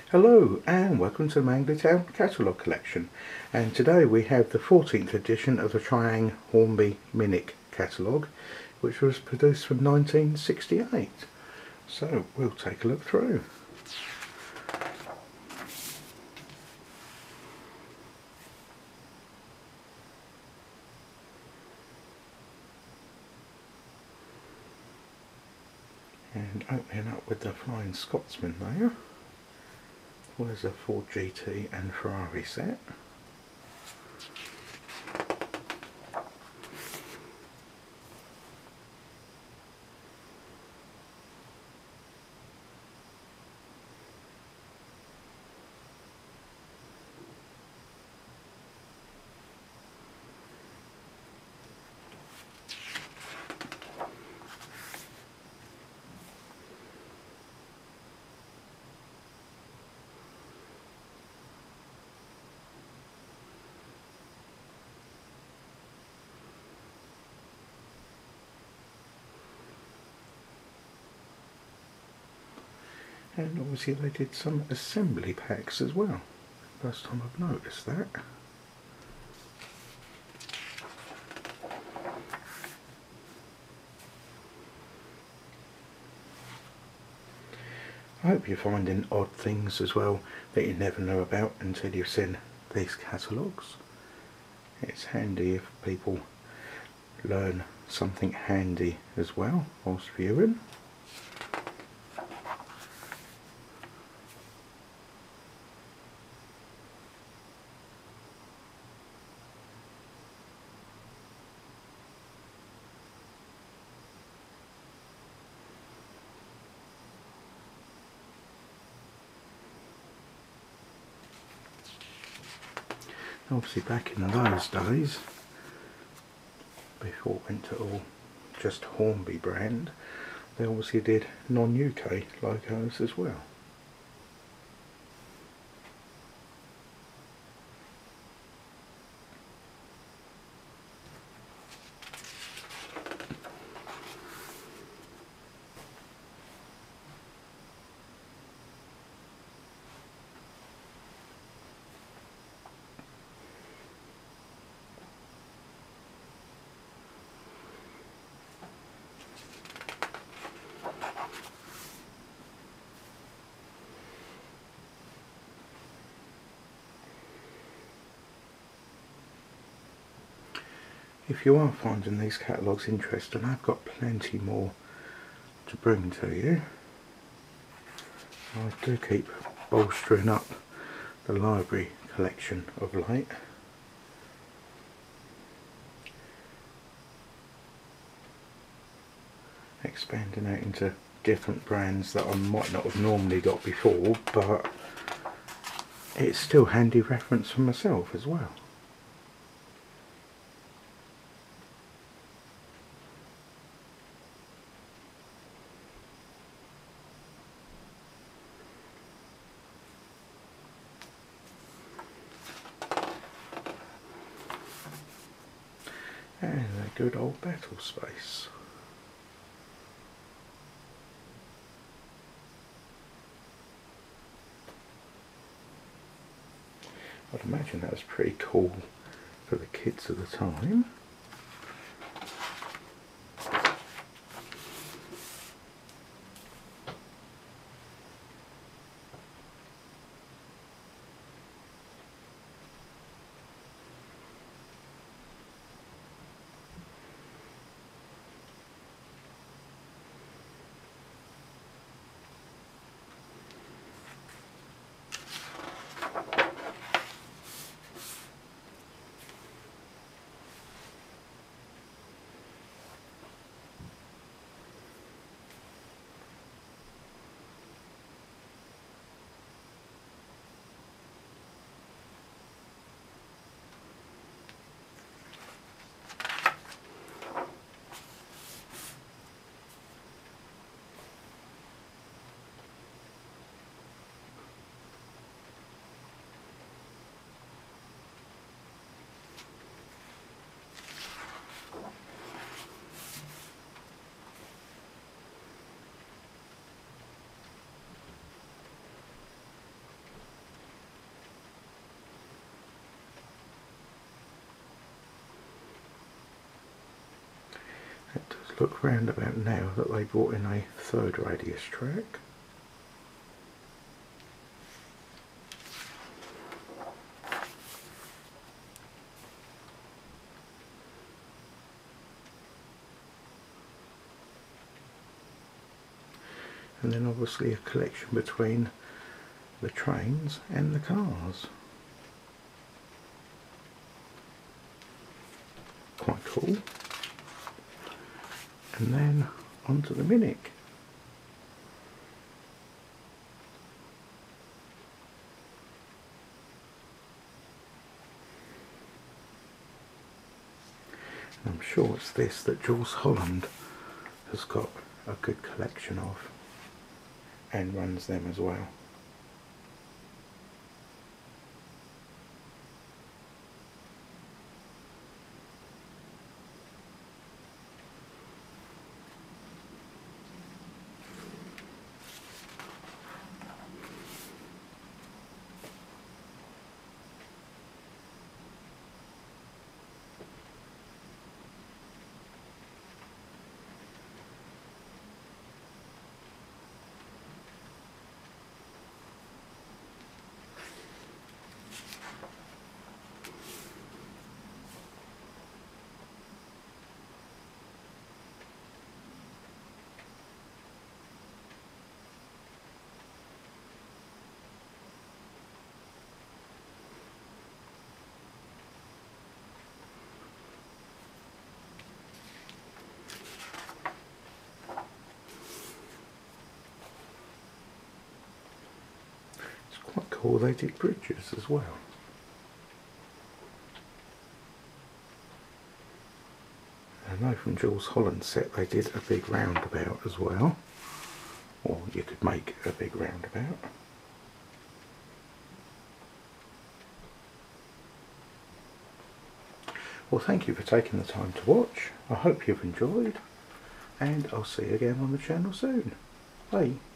Hello and welcome to the Mangley Town Catalogue collection, and today we have the 14th edition of the Triang Hornby Minic Catalogue, which was produced from 1968. So we'll take a look through. And opening up with the Flying Scotsman there. There's a Ford GT and Ferrari set. And obviously they did some assembly packs as well. First time I've noticed that. I hope you're finding odd things as well that you never know about until you've seen these catalogues. It's handy if people learn something handy as well whilst viewing. Obviously back in those days, before it went to all just Hornby brand, they obviously did non-UK logos as well. If you are finding these catalogues interesting, I've got plenty more to bring to you. I do keep bolstering up the library collection of late. Expanding out into different brands that I might not have normally got before, but it's still handy reference for myself as well. And a good old battle space. I'd imagine that was pretty cool for the kids of the time. look round about now that they brought in a third radius track. And then obviously a collection between the trains and the cars. Quite cool. And then onto the Minic. And I'm sure it's this that Jules Holland has got a good collection of and runs them as well. Quite cool, they did bridges as well. I know from Jules Holland's set they did a big roundabout as well, or you could make a big roundabout. Well, thank you for taking the time to watch. I hope you've enjoyed, and I'll see you again on the channel soon. Bye.